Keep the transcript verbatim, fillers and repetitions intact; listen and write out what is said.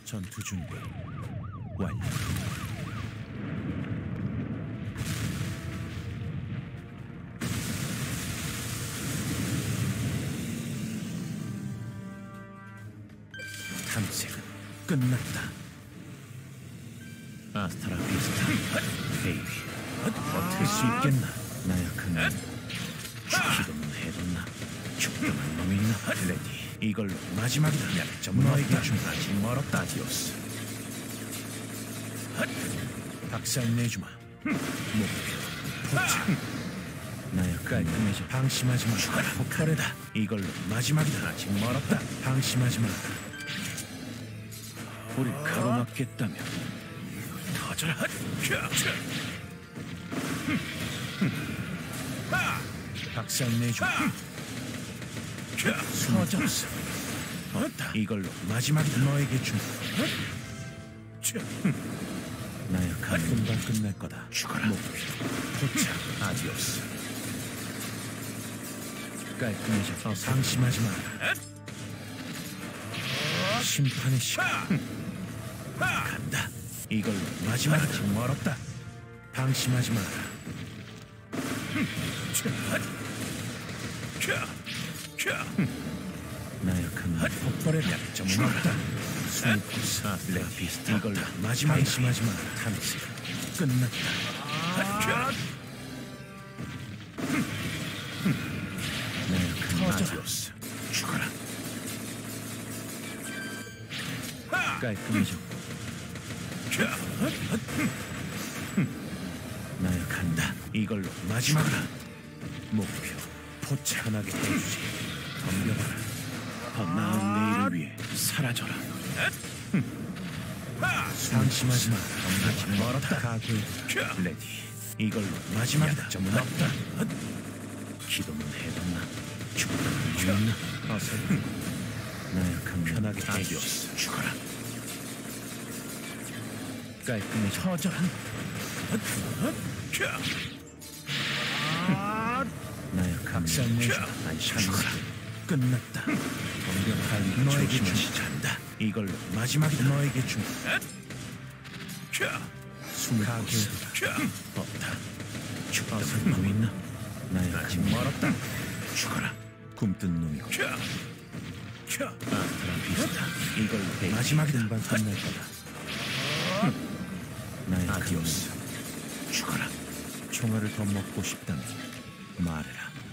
전투 준비 완료. 탐색은 끝났다. 아스타라 비스타 헤이위 버틸 수 있겠나? 나약한 놈 죽기도는 해뒀나? 죽던한 놈이 있나? 레디 이걸로 마지막이다. 약점은 너에게 준 아직 멀었다. 아디오스 박살 내주마. 목표 포착. 나약 깔끔해져. 방심하지 마. 폭발해다. 이걸로 마지막이다. 아직 멀었다. 방심하지 마. 우리 가로막겠다면 터져라. 박살 내주마. 터졌어. 어따. 이걸로 마지막이다. 너에게 준 나약한 금방 끝날 거다. 죽어라. 목표 포착. 아디오스 깔끔해져. 상심하지 마라. 심판의 시간 간다. 이걸로 마지막이다. 아직 멀었다. 방심하지 마라. 나약한 폭발의 약점은 없다. 수입구사 레피스타 이걸로 마지막. 방심하지 마라. 탐색 끝났다. 나약한 아디오스 죽어라. 깔끔해져. 나약한다. 이걸로 마지막이다. 목표 포착하게 해주지. 덤벼봐라. 더 나은 내일을 위해 사라져라. 상심하지 마. 아직 멀었다. 가게 레디 이걸로 마지막이다. 약점은 없다. 기도는 해뒀나? 죽어는 죽었나? 어서 나약한 편하게 해주었어. 죽어라. 깔끔히 터져라. 나약한 박살 내주라. 죽어라. 끝났다. 덤벼라. 너에게 주시잔다. 이걸로 마지막이다. 너에게 준 숨을 가게해두라. 없다. 죽어서 놈 있나? 나야 아직 멀었다. 죽어라. 굼뜬 놈이고. 아스타라 비스타 이걸로 마지막이다. 금방 끝날 거다. 나야 아디오스 죽어라. 총알을 더 먹고 싶다면 말해라.